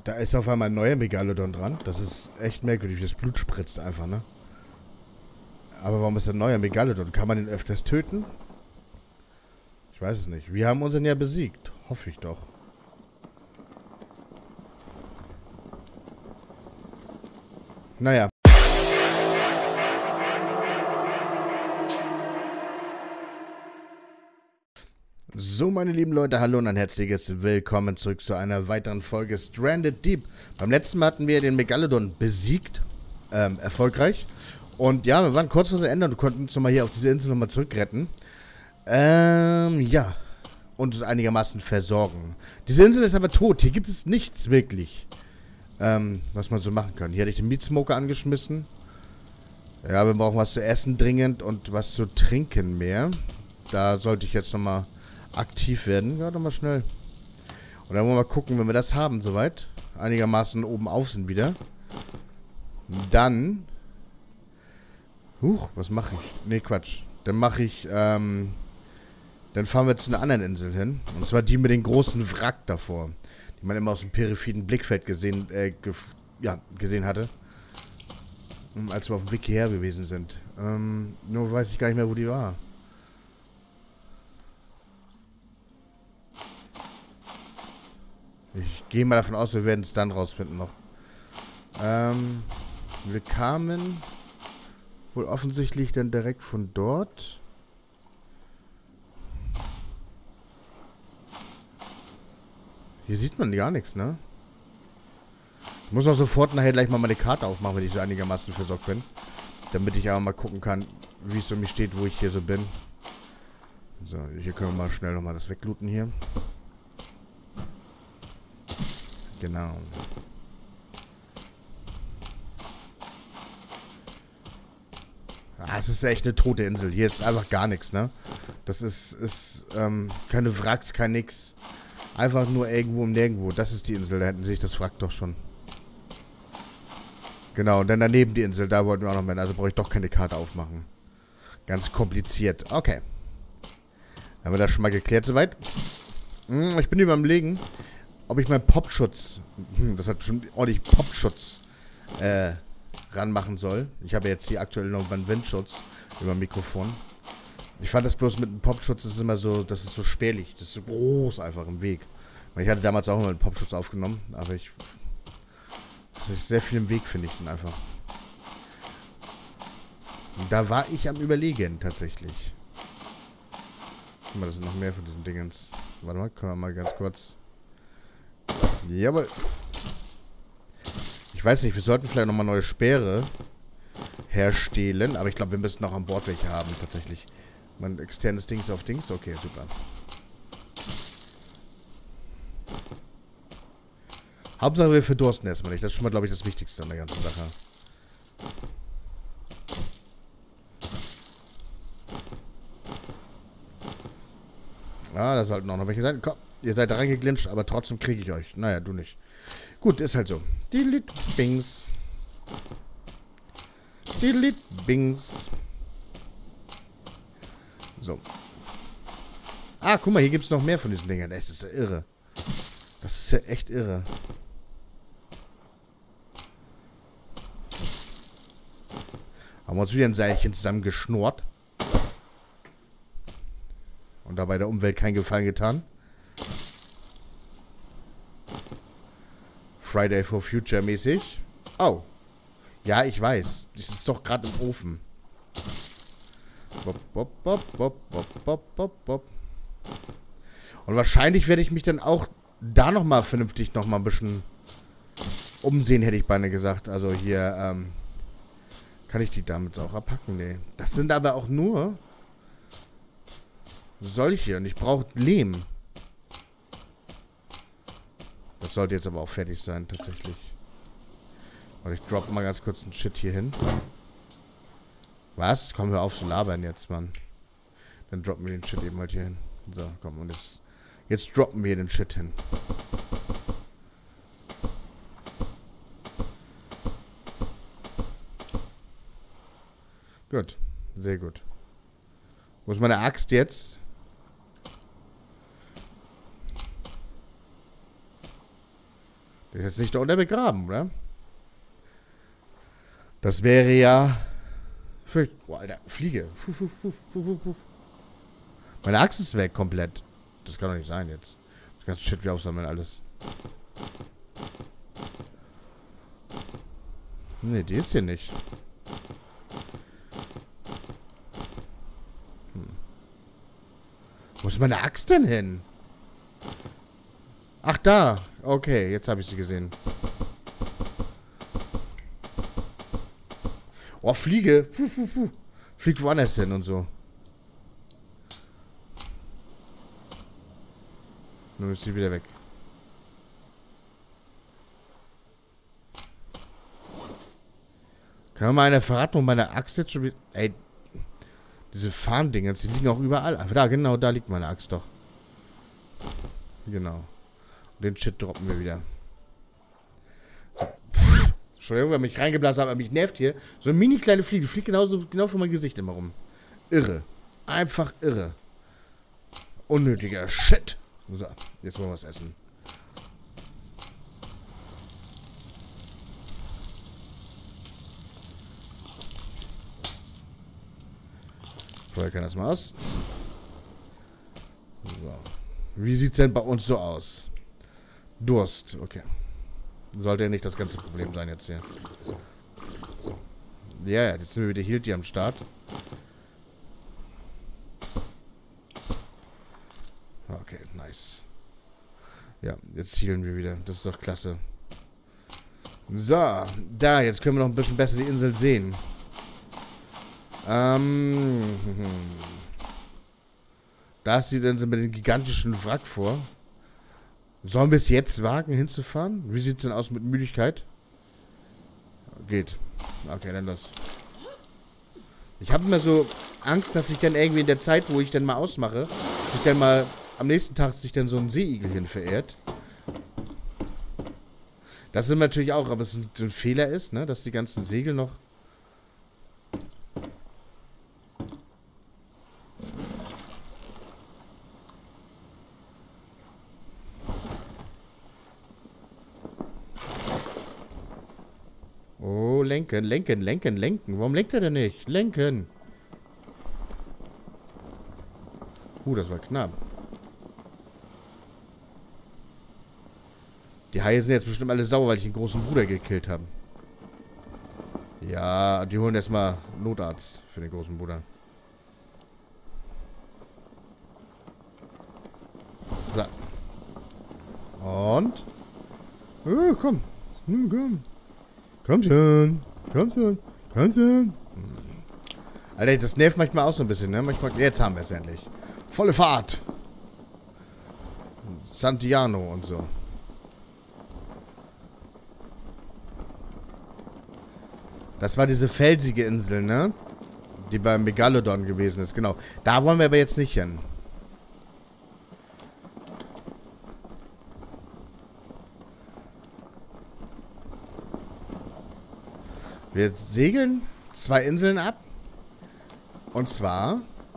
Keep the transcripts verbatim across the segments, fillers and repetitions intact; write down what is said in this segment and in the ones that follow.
Da ist auf einmal ein neuer Megalodon dran. Das ist echt merkwürdig. Das Blut spritzt einfach, ne? Aber warum ist ein neuer Megalodon? Kann man den öfters töten? Ich weiß es nicht. Wir haben unseren ja besiegt. Hoffe ich doch. Naja. So, meine lieben Leute, hallo und ein herzliches Willkommen zurück zu einer weiteren Folge Stranded Deep. Beim letzten Mal hatten wir den Megalodon besiegt, ähm, erfolgreich. Und ja, wir waren kurz vor dem Ende und konnten uns nochmal hier auf diese Insel nochmal zurückretten. Ähm, ja. Und uns einigermaßen versorgen. Diese Insel ist aber tot, hier gibt es nichts wirklich, ähm, was man so machen kann. Hier hatte ich den Meat Smoker angeschmissen. Ja, wir brauchen was zu essen dringend und was zu trinken mehr. Da sollte ich jetzt nochmal aktiv werden. Ja, dann mal schnell. Und dann wollen wir mal gucken, wenn wir das haben, soweit. Einigermaßen oben auf sind wieder. Dann. Huch, was mache ich? Ne, Quatsch. Dann mache ich, ähm. Dann fahren wir zu einer anderen Insel hin. Und zwar die mit den großen Wrack davor. Die man immer aus dem peripheren Blickfeld gesehen, äh, gef ja, gesehen hatte. Als wir auf dem Weg hierher gewesen sind. Ähm, nur weiß ich gar nicht mehr, wo die war. Ich gehe mal davon aus, wir werden es dann rausfinden noch. Ähm, wir kamen wohl offensichtlich dann direkt von dort. Hier sieht man gar nichts, ne? Ich muss auch sofort nachher gleich mal meine Karte aufmachen, wenn ich so einigermaßen versorgt bin. Damit ich aber mal gucken kann, wie es so mir steht, wo ich hier so bin. So, hier können wir mal schnell nochmal das weglooten hier. Genau. Ah, es ist echt eine tote Insel. Hier ist einfach gar nichts, ne? Das ist, ist, ähm, keine Wracks, kein nix. Einfach nur irgendwo und nirgendwo. Das ist die Insel, da hätten sich das Wrack doch schon. Genau, und dann daneben die Insel, da wollten wir auch noch mehr. Also brauche ich doch keine Karte aufmachen. Ganz kompliziert. Okay. Dann haben wir das schon mal geklärt soweit. Hm, ich bin überlegen, ob ich meinen Popschutz, hm, das hat bestimmt ordentlich Popschutz, äh, ranmachen soll. Ich habe jetzt hier aktuell noch einen Windschutz über dem Mikrofon. Ich fand das bloß mit dem Popschutz, das ist immer so, das ist so spärlich, das ist so groß einfach im Weg. Ich hatte damals auch immer einen Popschutz aufgenommen, aber ich, das ist sehr viel im Weg, finde ich dann einfach. Und da war ich am Überlegen, tatsächlich. Guck mal, das sind noch mehr von diesen Dingens. Warte mal, können wir mal ganz kurz... Jawohl. Ich weiß nicht, wir sollten vielleicht nochmal neue Speere herstellen, aber ich glaube, wir müssen noch an Bord welche haben, tatsächlich. Mein externes Dings auf Dings, okay, super. Hauptsache, wir verdursten erstmal nicht. Das ist schon mal, glaube ich, das Wichtigste an der ganzen Sache. Ah, da sollten auch noch welche sein. Komm. Ihr seid da reingeglinscht, aber trotzdem kriege ich euch. Naja, du nicht. Gut, ist halt so. Diddlit Bings. Diddlit Bings. So. Ah, guck mal, hier gibt es noch mehr von diesen Dingern. Das ist ja irre. Das ist ja echt irre. Haben wir uns wieder ein Seilchen zusammengeschnurrt. Und dabei der Umwelt keinen Gefallen getan. Friday for Future mäßig. Oh. Ja, ich weiß. Das ist doch gerade im Ofen. Bop, bop, bop, bop, bop, bop, bop, bop. Und wahrscheinlich werde ich mich dann auch da nochmal vernünftig nochmal ein bisschen umsehen, hätte ich beinahe gesagt. Also hier, ähm, kann ich die damit auch abpacken? Nee. Das sind aber auch nur solche. Und ich brauche Lehm. Das sollte jetzt aber auch fertig sein, tatsächlich. Und ich droppe mal ganz kurz einen Shit hier hin. Was? Komm, hör auf zu labern jetzt, Mann. Dann droppen wir den Shit eben halt hier hin. So, komm, und jetzt, jetzt droppen wir den Shit hin. Gut, sehr gut. Wo ist meine Axt jetzt? Der ist jetzt nicht da unter begraben, oder? Das wäre ja... Für, oh, Alter, Fliege. Puh, puh, puh, puh, puh. Meine Axt ist weg komplett. Das kann doch nicht sein jetzt. Das ganze Shit wieder aufsammeln, alles. Ne, die ist hier nicht. Hm. Wo ist meine Axt denn hin? Ach, da. Okay, jetzt habe ich sie gesehen. Oh, Fliege. Puh, puh, puh. Fliegt woanders hin und so. Nun ist sie wieder weg. Kann mir mal einer verraten, wo meine Axt jetzt schon wieder... Ey, diese Farmdinger, die liegen auch überall. Ach, da, genau, da liegt meine Axt doch. Genau. Und den Shit droppen wir wieder. So. Entschuldigung, weil mich reingeblasen hat, aber mich nervt hier. So eine mini kleine Fliege, die fliegt genauso, genau vor mein Gesicht immer rum. Irre. Einfach irre. Unnötiger Shit. So, jetzt wollen wir was essen. Vorher kann das mal aus. So. Wie sieht's denn bei uns so aus? Durst, okay. Sollte ja nicht das ganze Problem sein jetzt hier. Ja, ja, jetzt sind wir wieder Healthy am Start. Okay, nice. Ja, jetzt healen wir wieder. Das ist doch klasse. So, da, jetzt können wir noch ein bisschen besser die Insel sehen. Ähm. Da ist die Insel mit dem gigantischen Wrack vor. Sollen wir es jetzt wagen, hinzufahren? Wie sieht es denn aus mit Müdigkeit? Geht. Okay, dann los. Ich habe immer so Angst, dass ich dann irgendwie in der Zeit, wo ich dann mal ausmache, sich dann mal am nächsten Tag sich dann so ein Seeigel hin verirrt. Das ist natürlich auch, aber es ein, ein Fehler ist, ne, dass die ganzen Segel noch... Oh, lenken, lenken, lenken, lenken. Warum lenkt er denn nicht? Lenken. Uh, das war knapp. Die Haie sind jetzt bestimmt alle sauer, weil ich den großen Bruder gekillt habe. Ja, die holen erstmal Notarzt für den großen Bruder. So. Und? Oh, komm. Hm, komm. Komm schon. Komm schon. Komm schon. Hm. Alter, das nervt manchmal auch so ein bisschen, ne? Manchmal, jetzt haben wir es endlich. Volle Fahrt. Santiano und so. Das war diese felsige Insel, ne? Die beim Megalodon gewesen ist, genau. Da wollen wir aber jetzt nicht hin. Wir segeln zwei Inseln ab. Und zwar...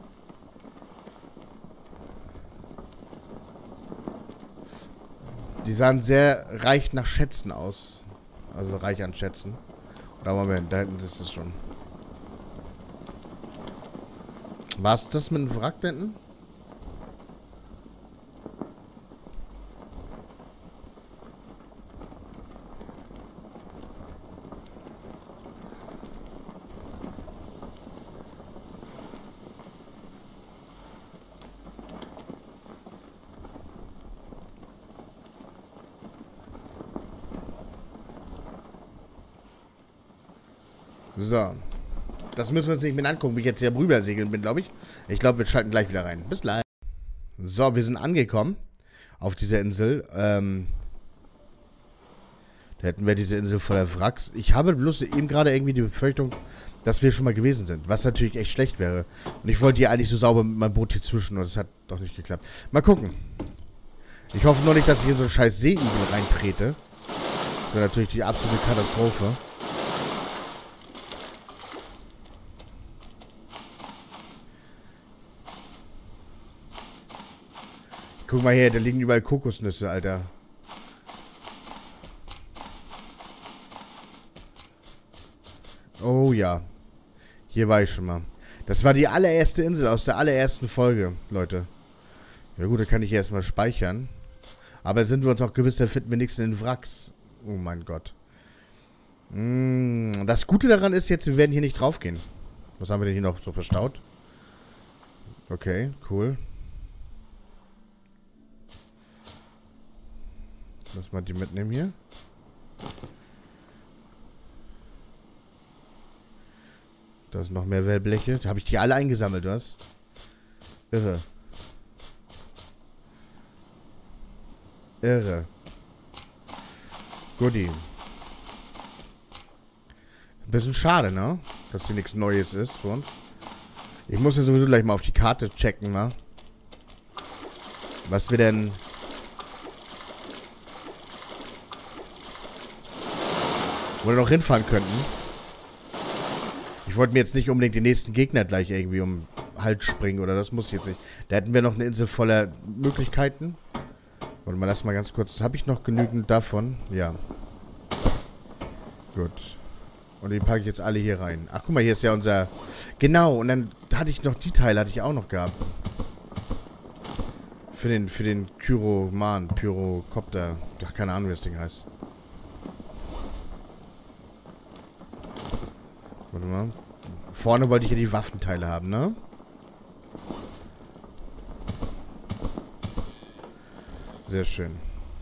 Die sahen sehr reich nach Schätzen aus. Also reich an Schätzen. Oder Moment, da hinten ist es schon. War es das mit dem Wrack da hinten? So. Das müssen wir uns nicht mehr angucken, wie ich jetzt hier rüber segeln bin, glaube ich. Ich glaube, wir schalten gleich wieder rein. Bis gleich. So, wir sind angekommen auf dieser Insel. Ähm, da hätten wir diese Insel voller Wracks. Ich habe bloß eben gerade irgendwie die Befürchtung, dass wir schon mal gewesen sind. Was natürlich echt schlecht wäre. Und ich wollte hier eigentlich so sauber mit meinem Boot hier zwischen. Und das hat doch nicht geklappt. Mal gucken. Ich hoffe nur nicht, dass ich in so einen scheiß Seeigel reintrete. Das wäre natürlich die absolute Katastrophe. Guck mal her, da liegen überall Kokosnüsse, Alter. Oh ja. Hier war ich schon mal. Das war die allererste Insel aus der allerersten Folge, Leute. Ja gut, da kann ich erstmal speichern. Aber sind wir uns auch gewiss, da finden wir nichts in den Wracks. Oh mein Gott. Mm, das Gute daran ist jetzt, wir werden hier nicht draufgehen. Was haben wir denn hier noch so verstaut? Okay, cool. Lass mal die mitnehmen hier. Da sind noch mehr Wellbleche. Da habe ich die alle eingesammelt, was? Irre. Irre. Goodie. Ein bisschen schade, ne? Dass hier nichts Neues ist für uns. Ich muss ja sowieso gleich mal auf die Karte checken, ne? Was wir denn... Wo wir noch hinfahren könnten. Ich wollte mir jetzt nicht unbedingt den nächsten Gegner gleich irgendwie um Hals springen, oder das muss ich jetzt nicht. Da hätten wir noch eine Insel voller Möglichkeiten. Warte mal, lass mal ganz kurz. Habe ich noch genügend davon? Ja. Gut. Und die packe ich jetzt alle hier rein. Ach, guck mal, hier ist ja unser... Genau, und dann hatte ich noch... Die Teile hatte ich auch noch gehabt. Für den, für den Pyroman, Pyrokopter. Ach, keine Ahnung, wie das Ding heißt. Warte mal. Vorne wollte ich ja die Waffenteile haben, ne? Sehr schön.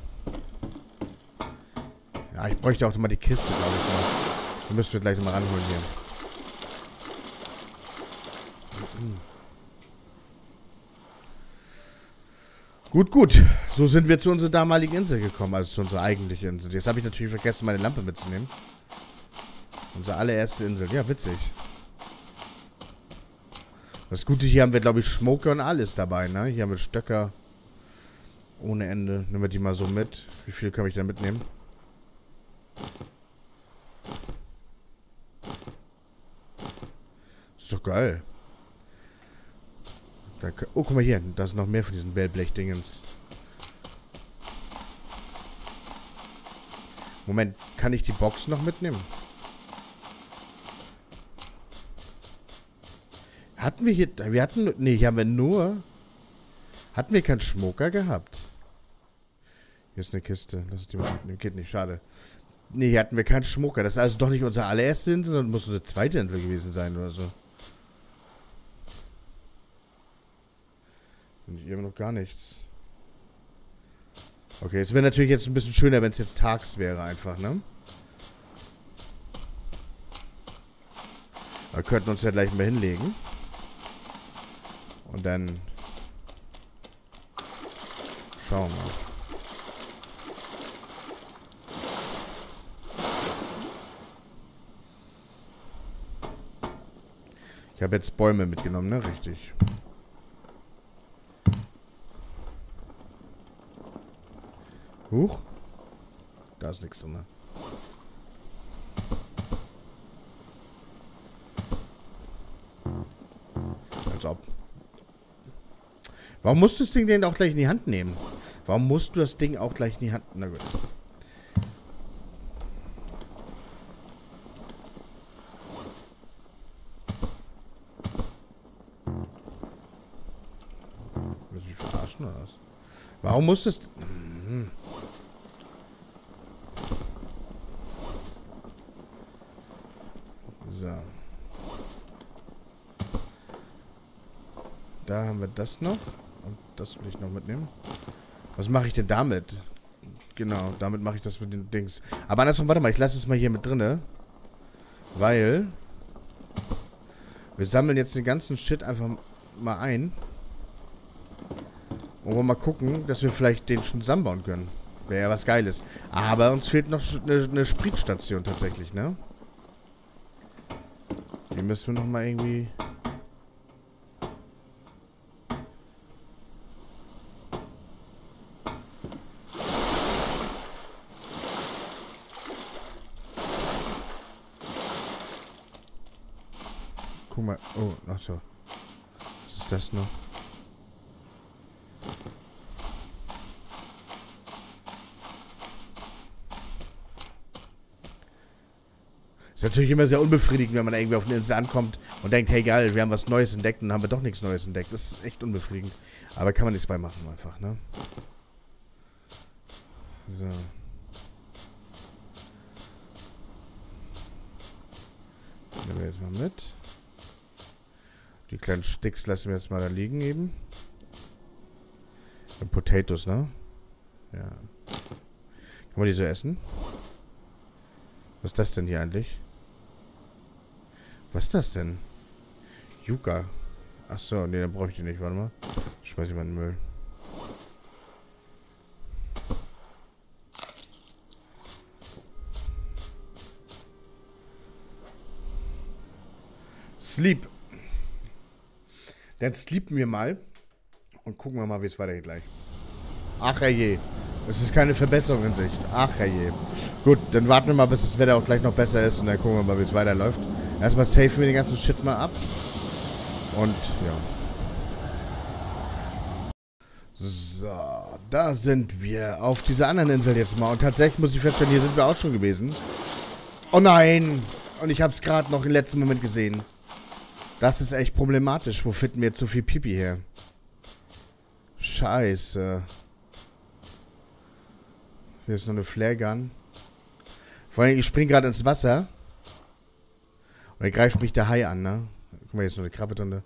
Ja, ich bräuchte auch mal die Kiste, glaube ich mal. Die müssen wir gleich nochmal ranholen hier. Gut, gut. So sind wir zu unserer damaligen Insel gekommen, also zu unserer eigentlichen Insel. Jetzt habe ich natürlich vergessen, meine Lampe mitzunehmen. Unsere allererste Insel. Ja, witzig. Das Gute, hier haben wir, glaube ich, Schmoker und alles dabei, ne? Hier haben wir Stöcker ohne Ende. Nehmen wir die mal so mit. Wie viel kann ich denn mitnehmen? Ist doch geil. Da, oh, guck mal hier. Da ist noch mehr von diesen Wellblech-Dingens. Moment, kann ich die Box noch mitnehmen? Hatten wir hier... Wir hatten... Nee, hier haben wir nur... Hatten wir keinen Schmoker gehabt? Hier ist eine Kiste. Lass uns die mal mitnehmen. Geht nicht, schade. Nee, hier hatten wir keinen Schmoker. Das ist also doch nicht unsere allererste Insel, sondern muss eine zweite Insel gewesen sein oder so. Und hier haben wir noch gar nichts. Okay, es wäre natürlich jetzt ein bisschen schöner, wenn es jetzt tags wäre einfach, ne? Wir könnten uns ja gleich mal hinlegen. Und dann... Schauen wir mal. Ich habe jetzt Bäume mitgenommen, ne? Richtig. Huch. Da ist nichts drin, ne? Als ob. Warum musst du das Ding denn auch gleich in die Hand nehmen? Warum musst du das Ding auch gleich in die Hand... Na gut. Willst du mich verarschen oder was? Warum musst du es... Hm. So. Da haben wir das noch. Und das will ich noch mitnehmen. Was mache ich denn damit? Genau, damit mache ich das mit den Dings. Aber andersrum, warte mal, ich lasse es mal hier mit drinne. Weil... Wir sammeln jetzt den ganzen Shit einfach mal ein. Und wollen mal gucken, dass wir vielleicht den schon zusammenbauen können. Wäre ja was Geiles. Aber uns fehlt noch eine, eine Spritstation tatsächlich, ne? Die müssen wir noch mal irgendwie... Guck mal. Oh, ach so. Was ist das noch? Ist natürlich immer sehr unbefriedigend, wenn man irgendwie auf eine Insel ankommt und denkt, hey geil, wir haben was Neues entdeckt und dann haben wir doch nichts Neues entdeckt. Das ist echt unbefriedigend. Aber kann man nichts bei machen einfach, ne? So. Nehmen wir jetzt mal mit. Die kleinen Sticks lassen wir jetzt mal da liegen eben. Und Potatoes, ne? Ja. Kann man die so essen? Was ist das denn hier eigentlich? Was ist das denn? Yucca. Achso, nee, dann brauche ich die nicht. Warte mal. Schmeiß ich mal in den Müll. Sleep. Dann sleepen wir mal. Und gucken wir mal, wie es weitergeht gleich. Ach je. Es ist keine Verbesserung in Sicht. Ach je. Gut, dann warten wir mal, bis das Wetter auch gleich noch besser ist. Und dann gucken wir mal, wie es weiterläuft. Erstmal safen wir den ganzen Shit mal ab. Und, ja. So, da sind wir. Auf dieser anderen Insel jetzt mal. Und tatsächlich muss ich feststellen, hier sind wir auch schon gewesen. Oh nein. Und ich habe es gerade noch im letzten Moment gesehen. Das ist echt problematisch. Wo finden wir zu viel Pipi her? Scheiße. Hier ist noch eine Flare Gun. Vor allem, ich spring gerade ins Wasser. Und dann greift mich der Hai an, ne? Guck mal, hier ist noch eine Krabbe drin.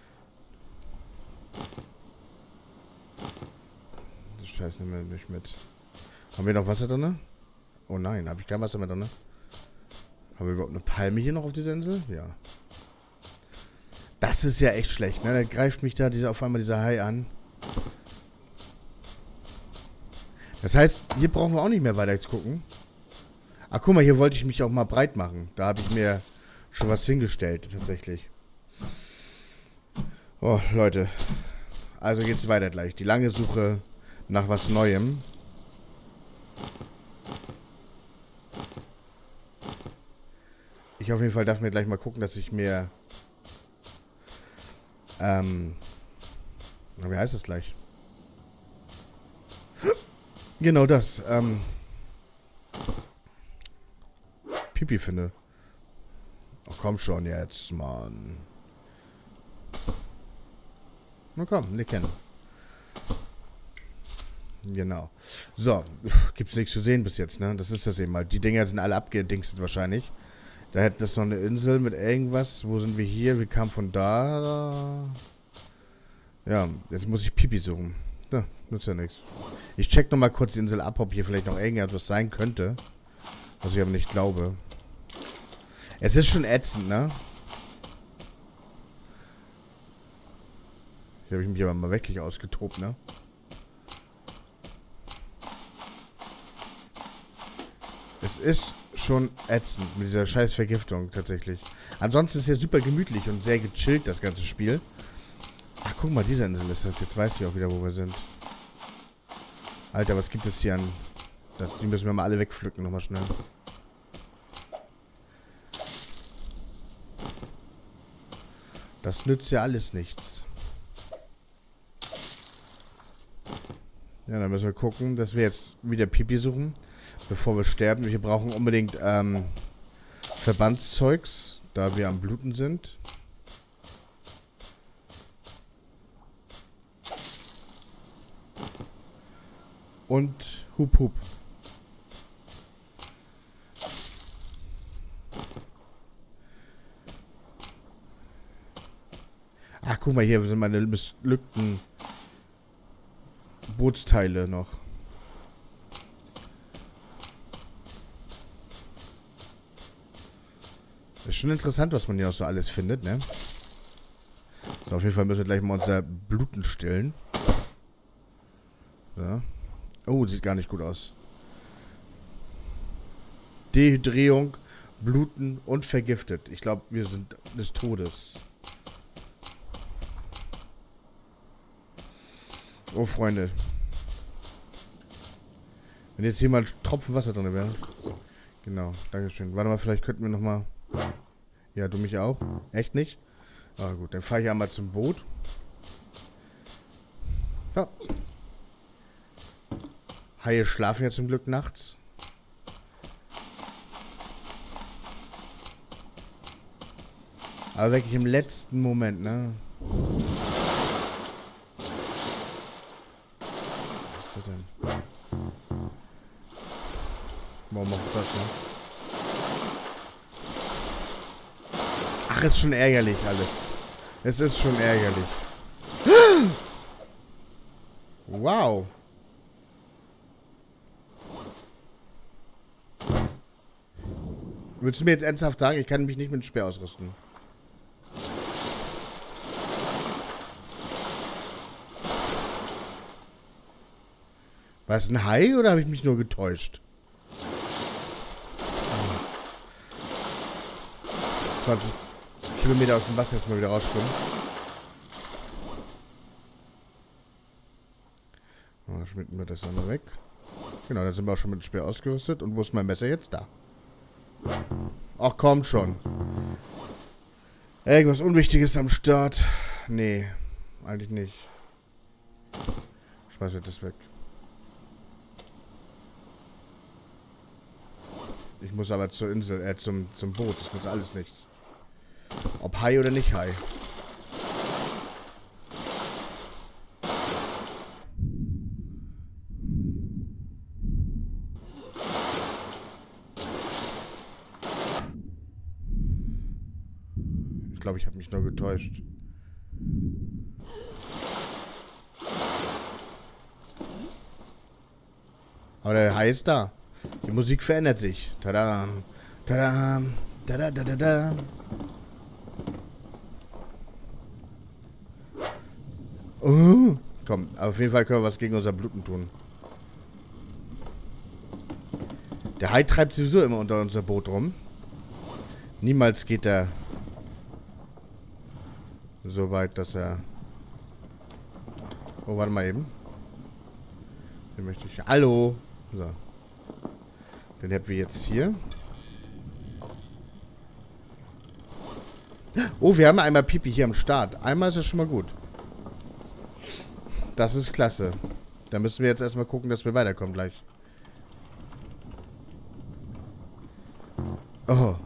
Das Scheiß nehmen wir nicht mit. Haben wir noch Wasser drin? Oh nein, habe ich kein Wasser mehr drin? Haben wir überhaupt eine Palme hier noch auf dieser Insel? Ja. Das ist ja echt schlecht, ne? Da greift mich da dieser, auf einmal dieser Hai an. Das heißt, hier brauchen wir auch nicht mehr weiter zu gucken. Ach, guck mal, hier wollte ich mich auch mal breit machen. Da habe ich mir schon was hingestellt, tatsächlich. Oh, Leute. Also geht's weiter gleich. Die lange Suche nach was Neuem. Ich auf jeden Fall darf mir gleich mal gucken, dass ich mir... Ähm... Wie heißt das gleich? Genau das, ähm... Pipi finde. Oh, komm schon jetzt, Mann. Na komm, leg hin. Genau. So, gibt's nichts zu sehen bis jetzt, ne? Das ist das eben mal. Die Dinger sind alle abgedingst wahrscheinlich. Da hätten das noch eine Insel mit irgendwas. Wo sind wir hier? Wir kamen von da. Ja, jetzt muss ich Pipi suchen. Ja, nutzt ja nichts. Ich check nochmal kurz die Insel ab, ob hier vielleicht noch irgendetwas sein könnte. Was ich aber nicht glaube. Es ist schon ätzend, ne? Hier habe ich mich aber mal wirklich ausgetobt, ne? Es ist schon ätzend mit dieser scheiß Vergiftung tatsächlich. Ansonsten ist es ja super gemütlich und sehr gechillt, das ganze Spiel. Ach, guck mal, diese Insel ist das. Jetzt weiß ich auch wieder, wo wir sind. Alter, was gibt es hier an... Das, die müssen wir mal alle wegpflücken, nochmal schnell. Das nützt ja alles nichts. Ja, dann müssen wir gucken, dass wir jetzt wieder Pipi suchen, bevor wir sterben. Wir brauchen unbedingt ähm, Verbandszeugs, da wir am Bluten sind. Und Hup Hup. Ach, guck mal, hier sind meine missglückten Bootsteile noch. Ist schon interessant, was man hier auch so alles findet, ne? So, auf jeden Fall müssen wir gleich mal unser Bluten stillen. So. Oh, sieht gar nicht gut aus. Dehydrierung, Bluten und vergiftet. Ich glaube, wir sind des Todes. Oh, Freunde. Wenn jetzt hier mal ein Tropfen Wasser drin wäre. Genau, dankeschön. Warte mal, vielleicht könnten wir nochmal... Ja, du mich auch? Echt nicht? Ah, gut, dann fahre ich einmal zum Boot. Ja. Haie schlafen ja zum Glück nachts. Aber wirklich im letzten Moment, ne? Was ist das denn? Warum macht das, ne? Ach, ist schon ärgerlich alles. Es ist schon ärgerlich. Wow. Willst du mir jetzt ernsthaft sagen, ich kann mich nicht mit dem Speer ausrüsten? War es ein Hai oder habe ich mich nur getäuscht? zwanzig Kilometer aus dem Wasser jetzt mal wieder rausschwimmen. Oh, schmitten wir das dann mal weg. Genau, dann sind wir auch schon mit dem Speer ausgerüstet. Und wo ist mein Messer jetzt? Da. Ach, komm schon. Irgendwas Unwichtiges am Start. Nee, eigentlich nicht. Schmeiß jetzt das weg. Ich muss aber zur Insel, äh, zum, zum Boot. Das nützt alles nichts. Ob Hai oder nicht Hai. Ich glaube, ich habe mich nur getäuscht. Aber der Hai ist da. Die Musik verändert sich. Tada. Tada. Tada, da, da, da. Uh, komm, aber auf jeden Fall können wir was gegen unser Bluten tun. Der Hai treibt sowieso immer unter unser Boot rum. Niemals geht er so weit, dass er... Oh, warte mal eben. Den möchte ich... Hallo! So. Den hätten wir jetzt hier. Oh, wir haben einmal Pipi hier am Start. Einmal ist das schon mal gut. Das ist klasse. Da müssen wir jetzt erstmal gucken, dass wir weiterkommen gleich. Oh.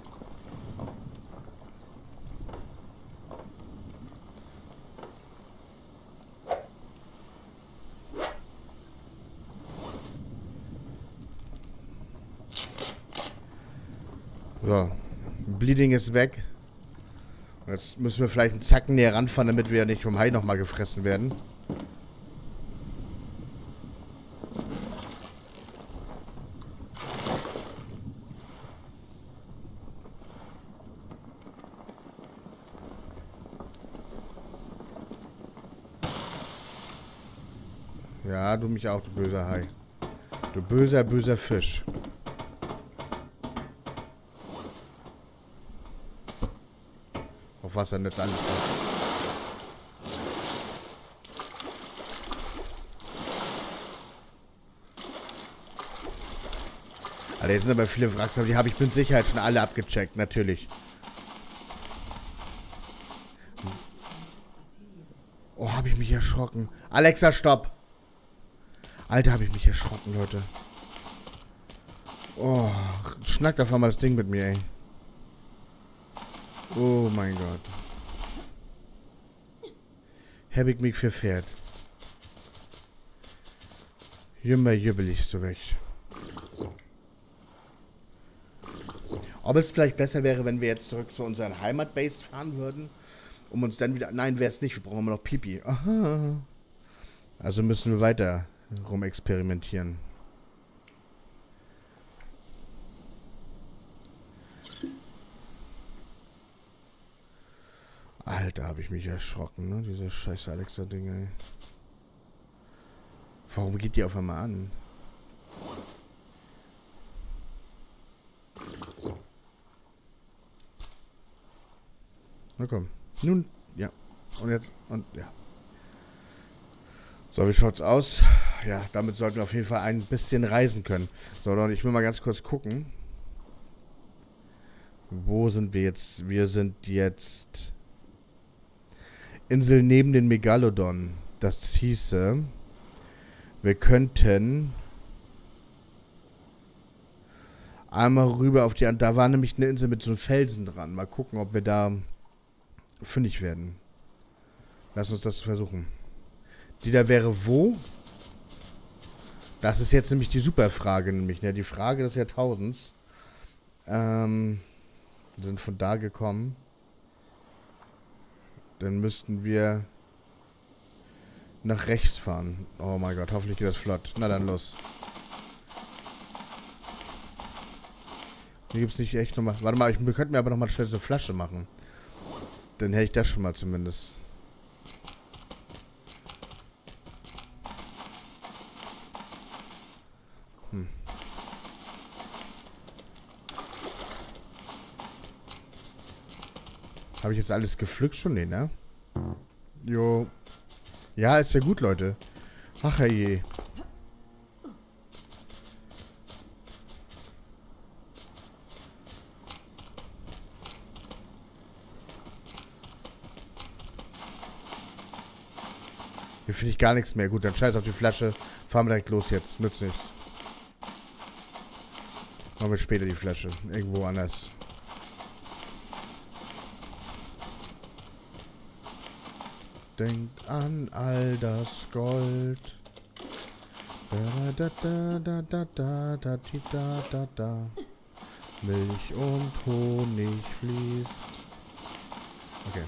So. Bleeding ist weg. Jetzt müssen wir vielleicht einen Zacken näher ranfahren, damit wir nicht vom Hai nochmal gefressen werden. Ja, du mich auch, du böser Hai. Du böser, böser Fisch. Auf Wasser nützt alles was. Alter, jetzt sind aber viele Wracks, aber die habe ich mit Sicherheit schon alle abgecheckt, natürlich. Oh, habe ich mich erschrocken. Alexa, stopp! Alter, habe ich mich erschrocken, Leute. Oh, schnackt auf einmal das Ding mit mir, ey. Oh mein Gott. Heb ich mich verfährt. Jümmer jübbeligst du weg. Ob es vielleicht besser wäre, wenn wir jetzt zurück zu unseren Heimatbase fahren würden, um uns dann wieder... Nein, wäre es nicht. Wir brauchen immer noch Pipi. Aha. Also müssen wir weiter rumexperimentieren. Alter, habe ich mich erschrocken, ne? Diese scheiß Alexa-Ding, ey. Warum geht die auf einmal an? Na komm. Nun, ja. Und jetzt, und ja. So, wie schaut's aus? Ja, damit sollten wir auf jeden Fall ein bisschen reisen können. So, und ich will mal ganz kurz gucken. Wo sind wir jetzt? Wir sind jetzt... Insel neben den Megalodon. Das hieße, wir könnten einmal rüber auf die... Da war nämlich eine Insel mit so einem Felsen dran. Mal gucken, ob wir da fündig werden. Lass uns das versuchen. Die da wäre wo? Das ist jetzt nämlich die Superfrage, nämlich, ne? Die Frage des Jahrtausends. Ähm, wir sind von da gekommen. Dann müssten wir nach rechts fahren. Oh mein Gott, hoffentlich geht das flott. Na dann los. Hier gibt es nicht echt nochmal... Warte mal, ich, wir könnten mir aber nochmal schnell so eine Flasche machen. Dann hätte ich das schon mal zumindest. Hm. Habe ich jetzt alles gepflückt schon? Nee, ne? Jo. Ja, ist ja gut, Leute. Ach, herrje. Hier finde ich gar nichts mehr. Gut, dann scheiß auf die Flasche. Fahren wir direkt los jetzt. Nützt nichts. Machen wir später die Flasche. Irgendwo anders. Denkt an all das Gold. Da da da da da da da da da da. Milch und Honig fließt. Okay.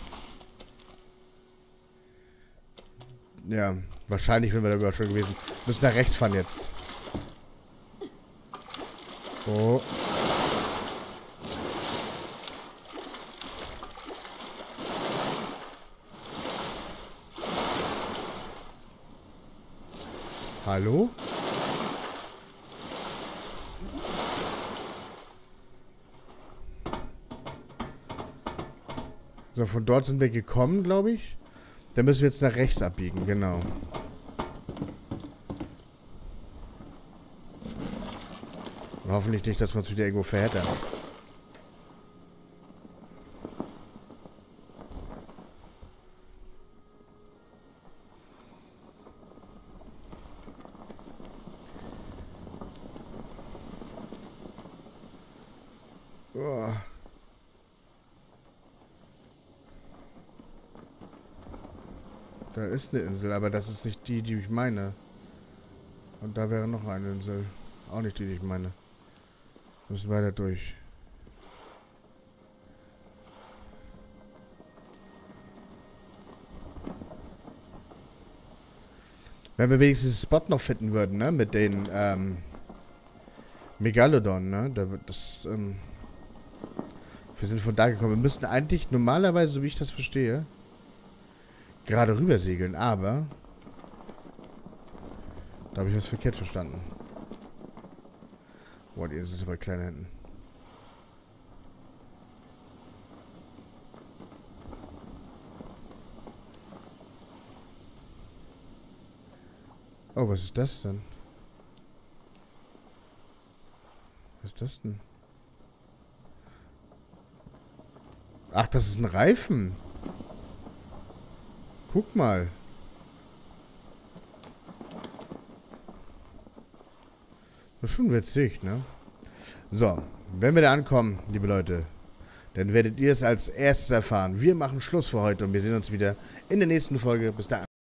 Ja, wahrscheinlich sind wir da schon gewesen. Müssen nach rechts fahren jetzt. Oh. Hallo? So, von dort sind wir gekommen, glaube ich. Dann müssen wir jetzt nach rechts abbiegen, genau. Und hoffentlich nicht, dass wir uns wieder irgendwo verheddern. Oh. Da ist eine Insel, aber das ist nicht die, die ich meine. Und da wäre noch eine Insel. Auch nicht die, die ich meine. Wir müssen weiter durch. Wenn wir wenigstens den Spot noch finden würden, ne? Mit den, ähm... Megalodon, ne? Da wird das, ähm... Wir sind von da gekommen. Wir müssten eigentlich normalerweise, so wie ich das verstehe, gerade rüber segeln, aber da habe ich was verkehrt verstanden. Boah, die Insel ist aber klein hinten. Oh, was ist das denn? Was ist das denn? Ach, das ist ein Reifen. Guck mal. Das ist schon witzig, ne? So, wenn wir da ankommen, liebe Leute, dann werdet ihr es als erstes erfahren. Wir machen Schluss für heute und wir sehen uns wieder in der nächsten Folge. Bis dahin.